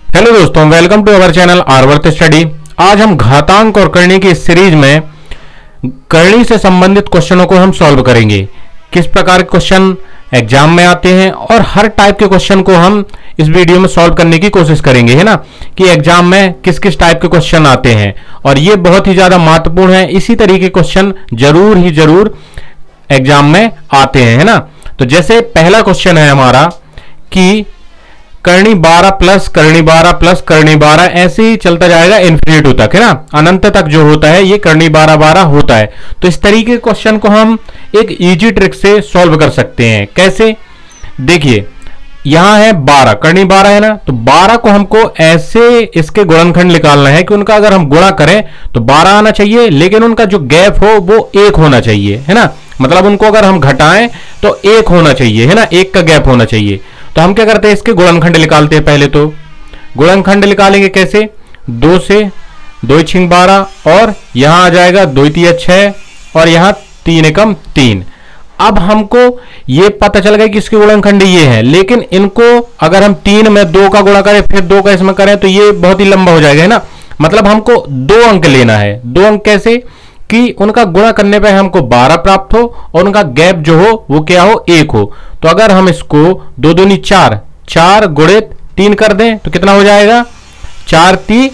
Hello दोस्तों, welcome to our channel Arvarth study. आज हम घातांक और करणी की इस सीरीज में करणी से संबंधित क्वेश्चनों को हम सॉल्व करेंगे। किस प्रकार के क्वेश्चन एग्जाम में आते हैं और हर टाइप के क्वेश्चन को हम इस वीडियो में सॉल्व करने की कोशिश करेंगे, है ना, कि एग्जाम में किस किस टाइप के क्वेश्चन आते हैं और ये बहुत ही ज्यादा महत्वपूर्ण है। इसी तरीके के क्वेश्चन जरूर एग्जाम में आते हैं, है ना। तो जैसे पहला क्वेश्चन है हमारा कि करणी 12 प्लस करणी 12 प्लस करणी 12 ऐसे ही चलता जाएगा इन्फिनिटी तक, है ना, अनंत तक जो होता है ये करणी 12 12 होता है। तो इस तरीके के क्वेश्चन को हम एक इजी ट्रिक से सॉल्व कर सकते हैं। कैसे, देखिए यहां है 12, करणी 12 है ना, तो 12 को हमको ऐसे इसके गुणनखंड निकालना है कि उनका अगर हम गुणा करें तो 12 आना चाहिए, लेकिन उनका जो गैप हो वो 1 होना चाहिए, है ना। मतलब उनको अगर हम घटाएं तो 1 होना चाहिए, है ना, 1 का गैप होना चाहिए। तो हम क्या करते हैं, इसके गुणनखंड निकालते हैं। पहले तो गुणनखंड निकालेंगे कैसे, 2 से 2 छिंग 12 और यहां आ जाएगा 2 तिया 6 और यहां 3 एकम 3। अब हमको ये पता चल गया कि इसके गुणनखंड ये है, लेकिन इनको अगर हम 3 में 2 का गुणा करें फिर 2 का इसमें करें तो ये बहुत ही लंबा हो जाएगा, है ना। मतलब हमको 2 अंक लेना है। 2 अंक कैसे कि उनका गुणा करने पे हमको 12 प्राप्त हो और उनका गैप जो हो वो क्या हो, 1 हो। तो अगर हम इसको 2 दूनी 4, 4 गुणित 3 कर दें तो कितना हो जाएगा, 4 ×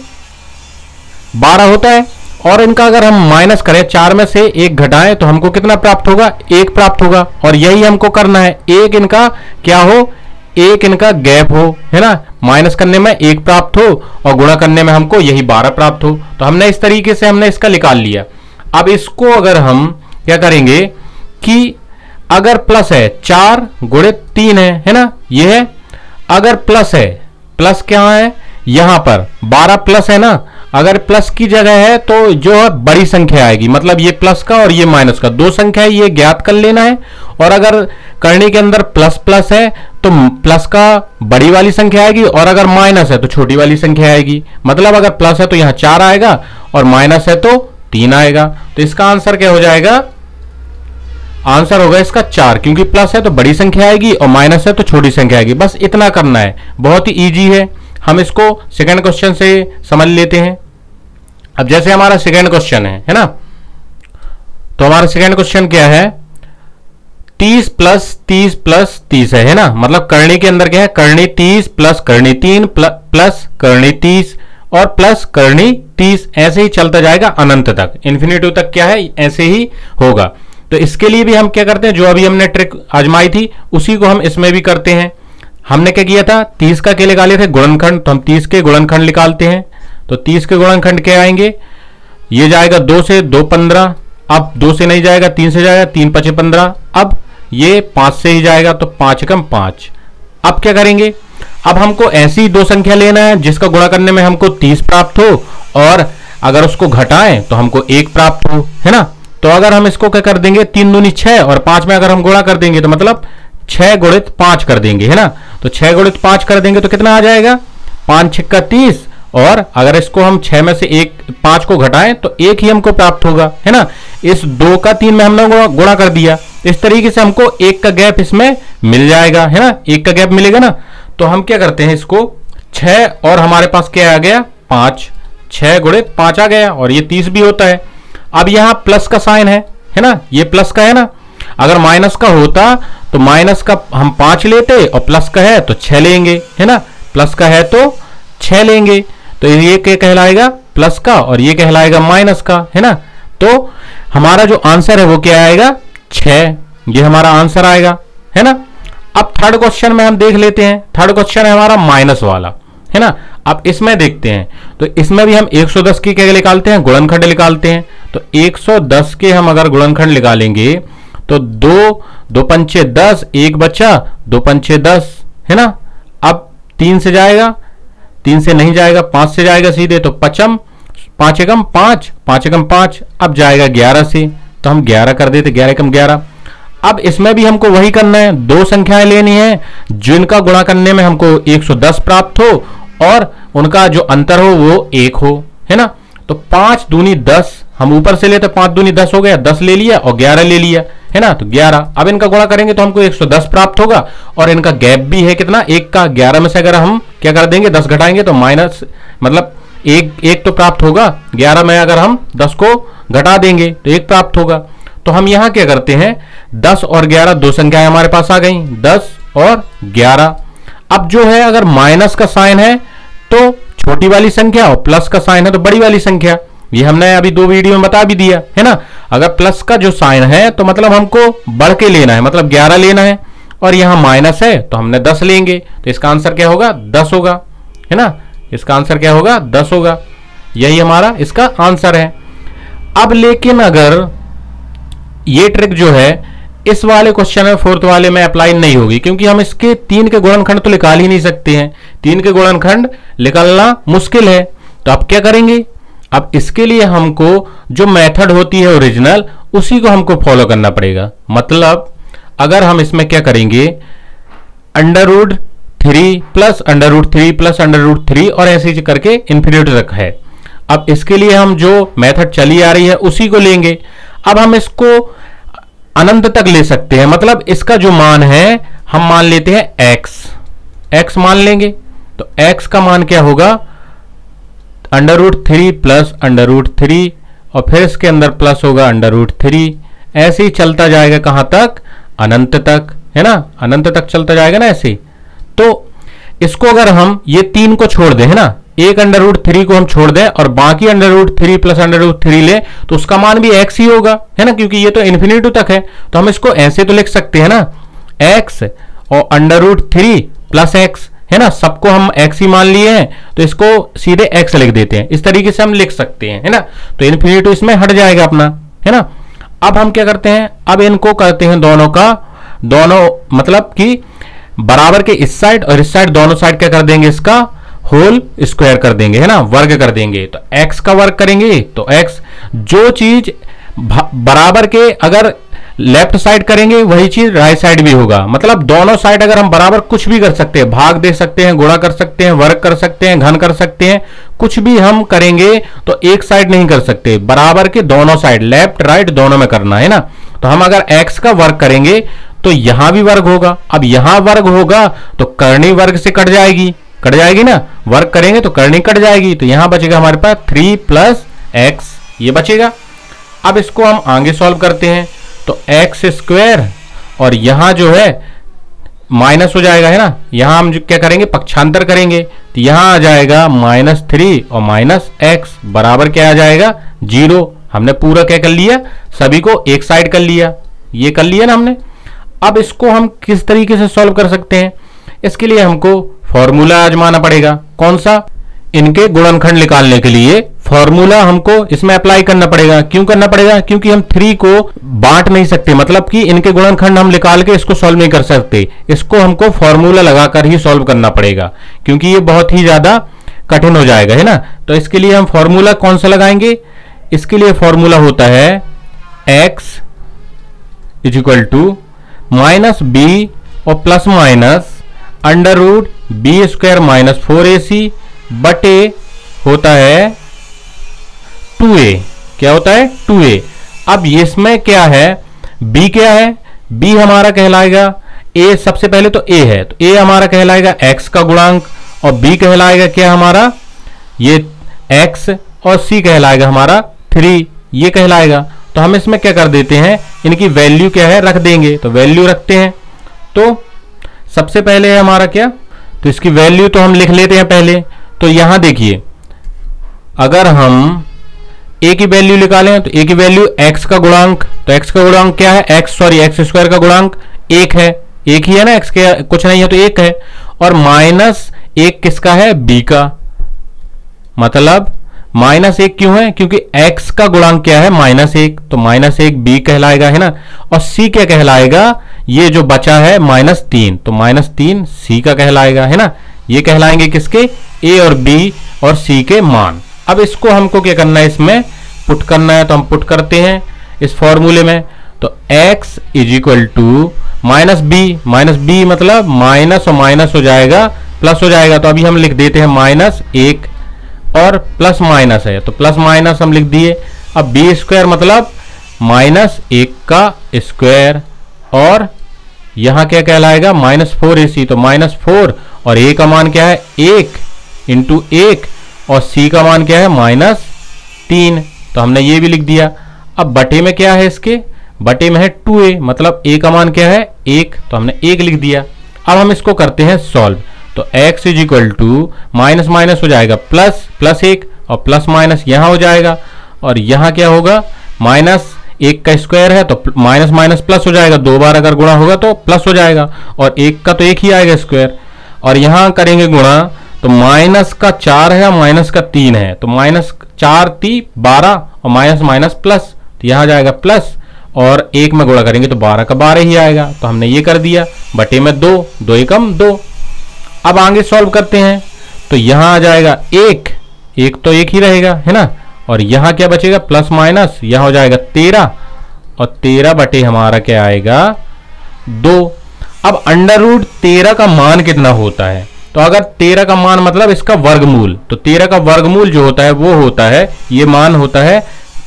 12 होता है। और इनका अगर हम माइनस करें, 4 में से 1 घटाएं तो हमको कितना प्राप्त होगा, 1 प्राप्त होगा। और यही हमको करना है, 1 इनका क्या हो, 1 इनका गैप हो, है ना। माइनस करने में 1 प्राप्त हो और गुणा करने में हमको यही 12 प्राप्त हो। तो हमने इस तरीके से हमने इसका निकाल लिया। अब इसको अगर हम क्या करेंगे कि अगर प्लस है, 4 गुणित 3 है ना, ये है। अगर प्लस है, प्लस क्या है यहां पर 12 प्लस है ना, अगर प्लस की जगह है तो जो है बड़ी संख्या आएगी, मतलब ये प्लस का और ये माइनस का 2 संख्या है, ये ज्ञात कर लेना है। और अगर करणी के अंदर प्लस प्लस है तो प्लस का बड़ी वाली संख्या आएगी और अगर माइनस है तो छोटी वाली संख्या आएगी। मतलब अगर प्लस है तो यहां 4 आएगा और माइनस है तो 3 आएगा। तो इसका आंसर क्या हो जाएगा, आंसर होगा इसका 4, क्योंकि प्लस है तो बड़ी संख्या आएगी और माइनस है तो छोटी संख्या आएगी। बस इतना करना है, बहुत ही इजी है। हम इसको सेकंड क्वेश्चन से समझ लेते हैं। अब जैसे हमारा सेकंड क्वेश्चन है ना, तो हमारा सेकंड क्वेश्चन क्या है, 30 प्लस 30 प्लस 30 है ना। मतलब करणी के अंदर क्या है, करणी 30 प्लस करणी 3 प्लस करणी 30 और प्लस करणी 30, ऐसे ही चलता जाएगा अनंत तक, इन्फिनिटी तक क्या है, ऐसे ही होगा। तो इसके लिए भी हम क्या करते हैं, जो अभी हमने ट्रिक आजमाई थी उसी को हम इसमें भी करते हैं। हमने क्या किया था, 30 का क्या निकाले थे, गुणनखंड, तो हम 30 के गुणनखंड निकालते हैं। तो 30 के गुणनखंड क्या आएंगे, ये जाएगा 2 से 2 15, अब 2 से नहीं जाएगा, 3 से जाएगा, 3 5 15, अब ये 5 से ही जाएगा तो 5 एकम 5। अब क्या करेंगे, अब हमको ऐसी 2 संख्या लेना है जिसका गुणा करने में हमको 30 प्राप्त हो और अगर उसको घटाएं तो हमको 1 प्राप्त हो, है ना। तो अगर हम इसको क्या कर देंगे, 3 दूनी 6 और 5 में अगर हम गुणा कर देंगे तो मतलब 6 गुणित 5 कर देंगे, है ना। तो 6 गुणित 5 कर देंगे तो कितना आ जाएगा, 5 6 30, और अगर इसको हम 6 में से 5 को घटाएं तो 1 ही हमको प्राप्त होगा, है ना। इस 2 का 3 में हमने गुणा कर दिया। इस तरीके से हमको 1 का गैप इसमें मिल जाएगा, है ना, 1 का गैप मिलेगा ना। तो हम क्या करते हैं, इसको 6 और हमारे पास क्या आ गया, 5, 6 गुणित 5 आ गया और ये 30 भी होता है। अब यहां प्लस का साइन है ना, ये प्लस का है ना। अगर माइनस का होता तो माइनस का हम 5 लेते और प्लस का है तो 6 लेंगे, है ना। प्लस का है तो 6 लेंगे, तो ये क्या कहलाएगा, प्लस का, और ये कहलाएगा माइनस का, है ना। तो हमारा जो आंसर है वो क्या आएगा, 6, ये हमारा आंसर आएगा, है ना। अब थर्ड क्वेश्चन में हम देख लेते हैं। थर्ड क्वेश्चन है हमारा माइनस वाला, है ना। अब इसमें देखते हैं, तो इसमें भी हम 110 की क्या निकालते हैं, गुणनखंड निकालते हैं। तो 110 के हम अगर गुणनखंड निकालेंगे तो 2 2 पंचे 10, 1 बचा, 2 पंचे 10, है ना। अब 3 से जाएगा, 3 से नहीं जाएगा, 5 से जाएगा सीधे, तो 5 5 एकम 5, 5 एकम 5, अब जाएगा 11 से, तो हम 11 कर देते, 11 एकम 11। अब इसमें भी हमको वही करना है, 2 संख्याएं लेनी है जिनका गुणा करने में हमको 110 प्राप्त हो और उनका जो अंतर हो वो 1 हो, है ना। तो 5 दूनी 10, हम ऊपर से लेते 5 दूनी 10 हो गया, 10 ले लिया और 11 ले लिया, है ना, तो 11। अब इनका गुणा करेंगे तो हमको 110 प्राप्त होगा, और इनका गैप भी है कितना, 1 का। 11 में से अगर हम क्या कर देंगे, 10 घटाएंगे तो माइनस, मतलब एक तो प्राप्त होगा। 11 में अगर हम 10 को घटा देंगे तो 1 प्राप्त होगा। तो हम यहां क्या करते हैं, 10 और 11 दो संख्याएं हमारे पास आ गई, 10 और 11। अब जो है अगर माइनस का साइन है तो छोटी वाली संख्या, और प्लस का साइन है तो बड़ी वाली संख्या। ये हमने अभी 2 वीडियो में बता भी दिया है ना। अगर प्लस का जो साइन है तो मतलब हमको बढ़ के लेना है, मतलब 11 लेना है, और यहां माइनस है तो हमने 10 लेंगे। तो इसका आंसर क्या होगा, 10 होगा, है ना। इसका आंसर क्या होगा, 10 होगा। यही हमारा इसका आंसर है। अब लेकिन अगर ये ट्रिक जो है इस वाले क्वेश्चन में, 4th वाले में अप्लाई नहीं होगी, क्योंकि हम इसके 3 के गुणनखंड तो निकाल ही नहीं सकते हैं। 3 के गुणनखंड निकालना मुश्किल है। तो अब क्या करेंगे, अब इसके लिए हमको जो मेथड होती है ओरिजिनल, उसी को हमको फॉलो करना पड़ेगा। मतलब अगर हम इसमें क्या करेंगे, √3 प्लस √3 प्लस √3 और ऐसे ही करके इन्फिनिटी तक है। अब इसके लिए हम जो मेथड चली आ रही है उसी को लेंगे। अब हम इसको अनंत तक ले सकते हैं, मतलब इसका जो मान है हम मान लेते हैं x मान लेंगे। तो x का मान क्या होगा, √3 प्लस √3 और फिर इसके अंदर प्लस होगा √3। ऐसे ही चलता जाएगा कहां तक, अनंत तक, है ना, अनंत तक चलता जाएगा ना ऐसे। तो इसको अगर हम ये 3 को छोड़ दें, है ना, एक √3 को हम छोड़ दें और बाकी √3 प्लस √3 ले, तो उसका मान भी x ही होगा, है ना, क्योंकि ये तो इन्फिनिटी तक है। तो हम इसको ऐसे तो लिख सकते हैं ना, x और √3 प्लस x, है ना, सबको हम x ही मान लिए हैं, तो इसको सीधे x लिख देते हैं। इस तरीके से हम लिख सकते हैं, है ना। तो इन्फिनिटी इसमें हट जाएगा अपना, है ना। अब हम क्या करते हैं, अब इनको करते हैं दोनों का, दोनों मतलब कि बराबर के इस साइड और इस साइड, दोनों साइड क्या कर देंगे, इसका होल स्क्वायर कर देंगे, है ना, वर्ग कर देंगे। तो x का वर्ग करेंगे तो x, जो चीज बराबर के अगर लेफ्ट साइड करेंगे वही चीज राइट साइड भी होगा। मतलब दोनों साइड अगर हम बराबर कुछ भी कर सकते हैं, भाग दे सकते हैं, गुणा कर सकते हैं, वर्ग कर सकते हैं, घन कर सकते हैं, कुछ भी हम करेंगे, तो एक साइड नहीं कर सकते, बराबर के दोनों साइड, लेफ्ट राइट दोनों में करना है ना। तो हम अगर x का वर्ग करेंगे तो यहां भी वर्ग होगा। अब यहां वर्ग होगा तो करनी वर्ग से कट जाएगी ना, वर्ग करेंगे तो करनी कट जाएगी। तो यहां बचेगा हमारे पास 3 प्लस x, ये बचेगा। अब इसको हम आगे सॉल्व करते हैं तो x² और यहां जो है माइनस हो जाएगा, है ना। यहां हम क्या करेंगे, पक्षांतर करेंगे, तो यहां आ जाएगा -3 और -x बराबर क्या आ जाएगा, 0। हमने पूरा क्या कर लिया, सभी को एक साइड कर लिया, ये कर लिया ना हमने। अब इसको हम किस तरीके से सॉल्व कर सकते हैं, इसके लिए हमको फॉर्मूला आजमाना पड़ेगा। कौन सा, इनके गुणनखंड निकालने के लिए फॉर्मूला हमको इसमें अप्लाई करना पड़ेगा। क्यों करना पड़ेगा, क्योंकि हम 3 को बांट नहीं सकते, मतलब कि इनके गुणनखंड हम निकाल के इसको सॉल्व नहीं कर सकते, इसको हमको फॉर्मूला लगाकर ही सॉल्व करना पड़ेगा, क्योंकि ये बहुत ही ज्यादा कठिन हो जाएगा, है ना। तो इसके लिए हम फॉर्मूला कौन सा लगाएंगे, इसके लिए फॉर्मूला होता है x = -b और प्लस माइनस √b² - 4ac बटे होता है 2a। क्या होता है, 2a। अब इसमें क्या है, b क्या है, b हमारा कहलाएगा a, सबसे पहले तो a है, तो a हमारा कहलाएगा x का गुणांक, और b कहलाएगा क्या हमारा, ये x, और c कहलाएगा हमारा 3, ये कहलाएगा। तो हम इसमें क्या कर देते हैं, इनकी वैल्यू क्या है रख देंगे, तो वैल्यू रखते हैं। तो सबसे पहले है हमारा क्या, तो इसकी वैल्यू तो हम लिख लेते हैं पहले। तो यहां देखिए, अगर हम a की वैल्यू निकालें तो a की वैल्यू x का गुणांक, तो x का गुणांक क्या है, x² का गुणांक 1 है, 1 ही है ना, x के कुछ नहीं है तो 1 है, और -1 किसका है, b का। मतलब -1 क्यों है, क्योंकि x का गुणांक क्या है, -1, तो -1 b कहलाएगा, है ना। और c क्या कहलाएगा, ये जो बचा है -3, तो -3 c का कहलाएगा, है ना। ये कहलाएंगे किसके, a और b और c के मान। अब इसको हमको क्या करना है, इसमें पुट करना है, तो हम पुट करते हैं इस फॉर्मूले में। तो x = -b मतलब माइनस और माइनस हो जाएगा प्लस हो जाएगा, तो अभी हम लिख देते हैं -1, और प्लस माइनस है तो प्लस माइनस हम लिख दिए। अब बी स्क्वायर मतलब माइनस 1 का स्क्वायर, और यहां क्या कहलाएगा -4ac, तो -4 और a का मान क्या है 1 इंटू 1 और c का मान क्या है -3, तो हमने ये भी लिख दिया। अब बटे में क्या है, इसके बटे में है 2a, मतलब a का मान क्या है 1, तो हमने 1 लिख दिया। अब हम इसको करते हैं सॉल्व, तो x is equal to minus minus हो जाएगा प्लस, प्लस 1 और प्लस माइनस यहां हो जाएगा, और यहां क्या होगा -1 का स्क्वायर है तो माइनस माइनस प्लस हो जाएगा, 2 बार अगर गुणा होगा तो प्लस हो जाएगा, और 1 का तो 1 ही आएगा स्क्वायर, और यहां करेंगे गुणा तो माइनस का 4 है और माइनस का 3 है, तो -4 3 12 और माइनस माइनस प्लस, तो यहां जाएगा प्लस, और 1 में गुणा करेंगे तो 12 का 12 ही आएगा, तो हमने ये कर दिया। बटे में 2, 2 एकम 2। अब आगे सॉल्व करते हैं, तो यहां आ जाएगा 1 तो 1 ही रहेगा, है ना, और यहां क्या बचेगा प्लस माइनस, यहां हो जाएगा 13, और 13 बटे हमारा क्या आएगा 2। अब अंडर रूट 13 का मान कितना होता है, तो अगर 13 का मान मतलब इसका वर्गमूल, तो 13 का वर्गमूल जो होता है वो होता है, ये मान होता है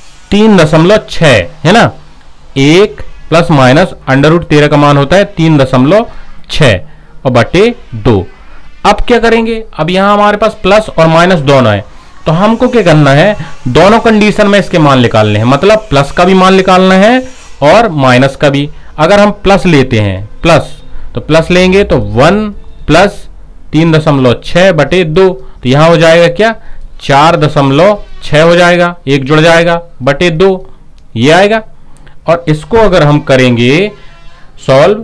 3.6, है ना, 1 प्लस माइनस अंडर रूट 13 का मान होता है 3.6 और बटे 2। अब क्या करेंगे, अब यहां हमारे पास प्लस और माइनस दोनों है, तो हमको क्या करना है, दोनों कंडीशन में इसके मान निकालने हैं, मतलब प्लस का भी मान निकालना है और माइनस का भी। अगर हम प्लस लेते हैं प्लस, तो प्लस लेंगे तो 1 प्लस 3.6 बटे 2, तो यहां हो जाएगा क्या 4.6 हो जाएगा, 1 जुड़ जाएगा बटे 2 ये आएगा। और इसको अगर हम करेंगे सॉल्व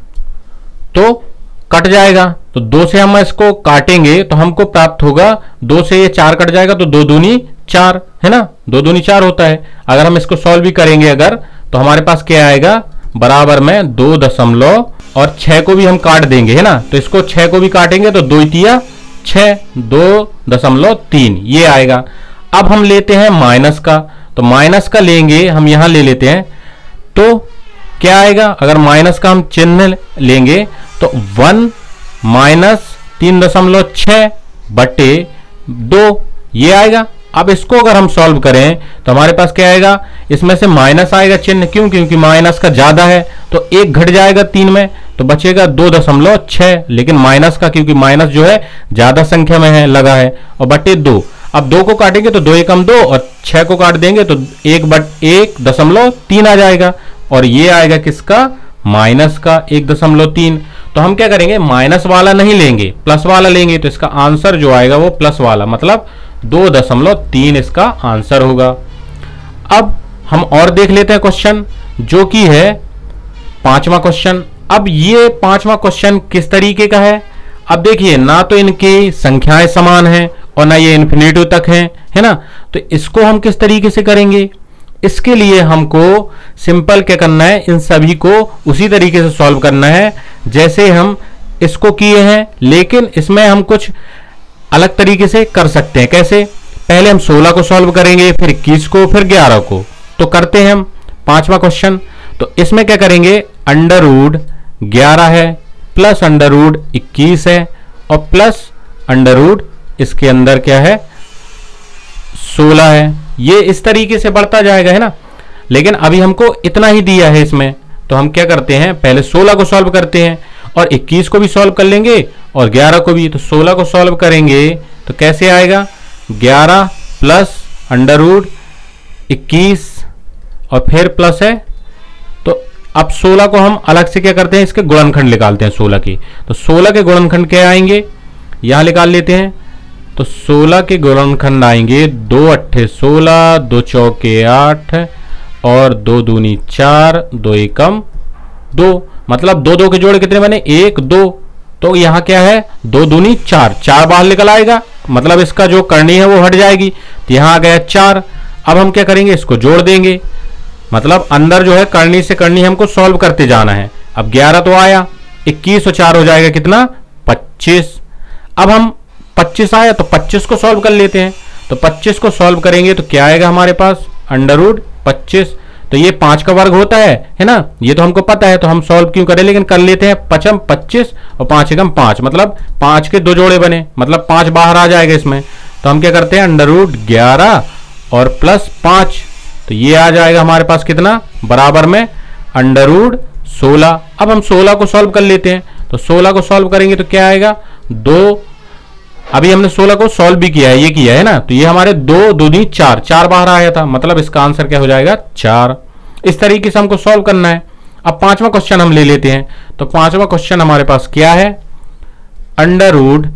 तो कट जाएगा, तो 2 से हम इसको काटेंगे तो हमको प्राप्त होगा, 2 से ये 4 कट जाएगा तो 2 दूनी 4, है ना, 2 दूनी 4 होता है। अगर हम इसको सॉल्व भी करेंगे अगर, तो हमारे पास क्या आएगा बराबर में 2 दशमलव और 6 को भी हम काट देंगे, है ना, तो इसको 6 को भी काटेंगे तो 2 तिया 6, 2.3 ये आएगा। अब हम लेते हैं माइनस का, तो माइनस का लेंगे हम यहां ले लेते हैं, तो क्या आएगा, अगर माइनस का हम चिन्ह लेंगे तो 1 माइनस 3.6 बटे 2 ये आएगा। अब इसको अगर हम सॉल्व करें तो हमारे पास क्या आएगा, इसमें से माइनस आएगा चिन्ह, क्यों, क्योंकि माइनस का ज्यादा है, तो 1 घट जाएगा 3 में, तो बचेगा 2.6, लेकिन माइनस का क्योंकि माइनस जो है ज्यादा संख्या में है लगा है, और बटे 2। अब 2 को काटेंगे तो 2 एकम 2 और 6 को काट देंगे तो 1.3 आ जाएगा, और ये आएगा किसका माइनस का 1.3। तो हम क्या करेंगे, माइनस वाला नहीं लेंगे प्लस वाला लेंगे, तो इसका आंसर जो आएगा वो प्लस वाला, मतलब 2.3 इसका आंसर होगा। अब हम और देख लेते हैं क्वेश्चन, जो कि है 5वां क्वेश्चन। अब ये 5वां क्वेश्चन किस तरीके का है, अब देखिए ना तो इनकी संख्याएं समान हैं और ना ये इन्फिनिटी तक हैं, है ना, तो इसको हम किस तरीके से करेंगे, इसके लिए हमको सिंपल क्या करना है, इन सभी को उसी तरीके से सॉल्व करना है जैसे हम इसको किए हैं, लेकिन इसमें हम कुछ अलग तरीके से कर सकते हैं। कैसे, पहले हम 16 को सॉल्व करेंगे, फिर 21 को, फिर 11 को। तो करते हैं हम 5वां क्वेश्चन। तो इसमें क्या करेंगे, अंडर रूट 11 है प्लस अंडर रूट 21 है और प्लस अंडर रूट इसके अंदर क्या है 16 है, ये इस तरीके से बढ़ता जाएगा, है ना, लेकिन अभी हमको इतना ही दिया है इसमें, तो हम क्या करते हैं पहले 16 को सॉल्व करते हैं और 21 को भी सॉल्व कर लेंगे और 11 को भी। तो 16 को सॉल्व करेंगे तो कैसे आएगा, 11 प्लस अंडर रूट 21 और फिर प्लस है, तो अब 16 को हम अलग से क्या करते हैं, इसके गुणनखंड निकालते हैं 16 की। तो 16 के गुणनखंड क्या आएंगे, यहां निकाल लेते हैं, तो 16 के गुणनखंड आएंगे 2 अट्ठे 16, 2 चौके 8 और 2 दूनी 4, 2 एकम 2, मतलब 2 2 के जोड़े कितने बने 1 2, तो यहां क्या है 2 दूनी 4, 4 बाहर निकल आएगा, मतलब इसका जो करनी है वो हट जाएगी, तो यहां आ गया 4। अब हम क्या करेंगे, इसको जोड़ देंगे, मतलब अंदर जो है करनी से करनी हमको सॉल्व करते जाना है। अब 11 तो आया, 21 और 4 हो जाएगा कितना 25। अब हम 25 आया तो 25 को सॉल्व कर लेते हैं, तो 25 को सॉल्व करेंगे तो क्या आएगा हमारे पास अंडर रूट 25, तो ये 5 का वर्ग होता है ना, ये तो हमको पता है, तो हम सॉल्व क्यों करें, लेकिन कर लेते हैं। 5 25 और 5 एकम 5, मतलब 5 के 2 जोड़े बने, मतलब 5 बाहर आ जाएगा इसमें, तो हम क्या करते हैं, अंडर रूट 11 और प्लस 5, तो ये आ जाएगा हमारे पास कितना, बराबर में अंडर रूट 16। अब हम 16 को सॉल्व कर लेते हैं, तो 16 को सॉल्व करेंगे तो क्या आएगा, 2, अभी हमने 16 को सॉल्व भी किया है, ये किया है ना, तो ये हमारे 2 दूनी 4, 4 बाहर आया था, मतलब इसका आंसर क्या हो जाएगा, 4। इस तरीके से हमको सॉल्व करना है। अब पांचवा क्वेश्चन हम ले लेते हैं, तो पांचवा क्वेश्चन हमारे पास क्या है, under root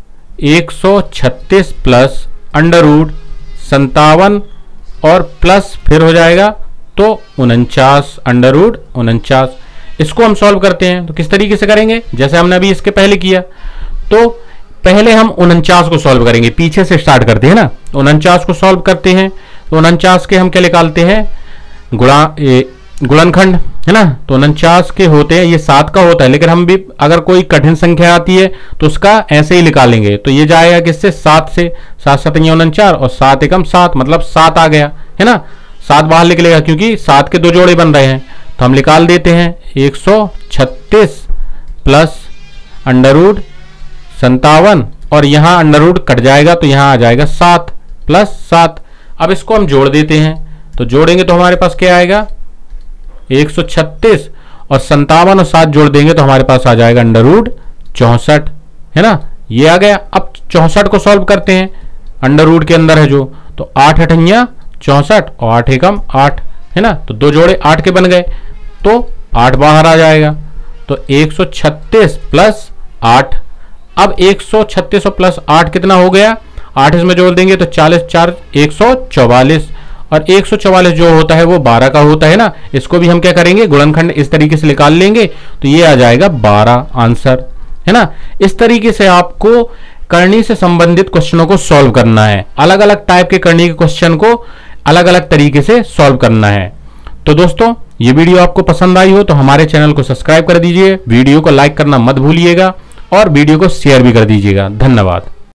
136 plus under root 57 और प्लस फिर हो जाएगा तो 49 अंडर रूट 49। इसको हम सॉल्व करते हैं, तो किस तरीके से करेंगे, जैसे हमने अभी इसके पहले किया। तो पहले हम 49 को सॉल्व करेंगे, पीछे से स्टार्ट करते हैं ना, 49 को सॉल्व करते हैं। तो 49 के हम क्या निकालते हैं, गुणनखंड है ना, तो 49 के होते हैं, ये 7 का होता है, लेकिन हम भी अगर कोई कठिन संख्या आती है तो उसका ऐसे ही निकालेंगे। तो ये जाएगा किससे, 7 से, 7 7 49 और 7 एकम 7, मतलब 7 आ गया है ना, 7 बाहर निकलेगा क्योंकि 7 के 2 जोड़े बन रहे हैं। तो हम निकाल देते हैं 136 प्लस अंडर रूट 57 और यहां अंडर रूट कट जाएगा तो यहां आ जाएगा 7 प्लस 7। अब इसको हम जोड़ देते हैं, तो जोड़ेंगे तो हमारे पास क्या आएगा, 136 और 57 और 7 जोड़ देंगे तो हमारे पास आ जाएगा अंडर रूट 64 है ना, ये आ गया। अब 64 को सॉल्व करते हैं, अंडर रूट के अंदर है जो, तो 8 8 64 और 8 एकम 8 है ना, तो 2 जोड़े 8 के बन गए, तो 8 बाहर आ जाएगा। तो 136 प्लस 8, अब 136 और प्लस 8 कितना हो गया, 8 इसमें जोड़ देंगे तो 40 4 144 और 144 जो होता है वो 12 का होता है ना, इसको भी हम क्या करेंगे, गुणनखंड इस तरीके से निकाल लेंगे, तो ये आ जाएगा 12 आंसर है ना। इस तरीके से आपको करनी से संबंधित क्वेश्चनों को सॉल्व करना है, अलग अलग टाइप के करनी के क्वेश्चन को अलग अलग तरीके से सॉल्व करना है। तो दोस्तों ये वीडियो आपको पसंद आई हो तो हमारे चैनल को सब्सक्राइब कर दीजिए, वीडियो को लाइक करना मत भूलिएगा और वीडियो को शेयर भी कर दीजिएगा। धन्यवाद।